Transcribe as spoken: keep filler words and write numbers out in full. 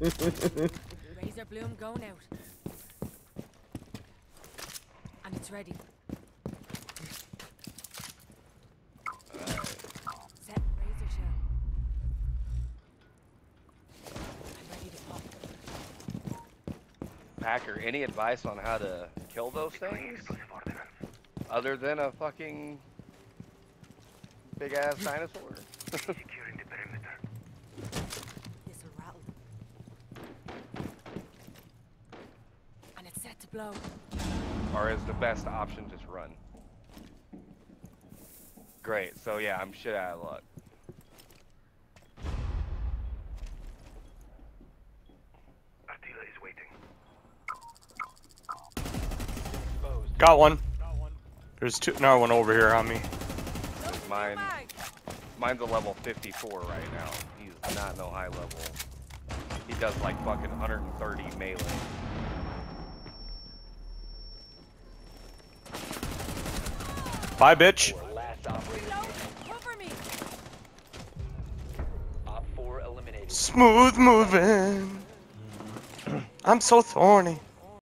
Razor bloom going out. And it's ready. Alright. Set razor shell. I'm ready to pop. Packer, any advice on how to kill those things? Other than a fucking big ass dinosaur? Securing the perimeter. This'll rattle them. And it's set to blow. Or is the best option just run? Great, so yeah, I'm shit out of luck. Attila is waiting. Got one. There's two, another one over here on me. Mine, mine's a level fifty-four right now. He's not no high level. He does like fucking one hundred thirty melee. Bye, bitch. Last operator. Cover me. Op four eliminated. Smooth moving. I'm so thorny.